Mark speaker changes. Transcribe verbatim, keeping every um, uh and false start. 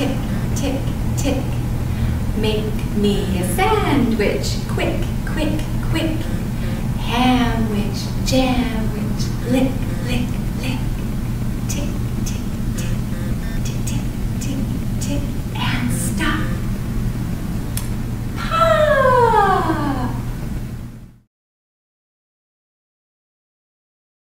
Speaker 1: tick, tick, tick. Make me a sandwich, quick, quick, quick. Hamwich, jamwich, lick,